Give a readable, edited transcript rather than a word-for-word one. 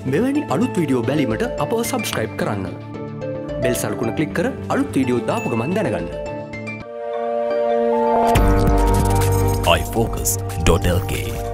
මෙවැනි අලුත් වීඩියෝ බැලීමට අපව සබස්ක්‍රයිබ් කරන්න. බෙල් සලකුණ ක්ලික් කර අලුත් වීඩියෝ දාපු ගමන් දැනගන්න. iFocus.lk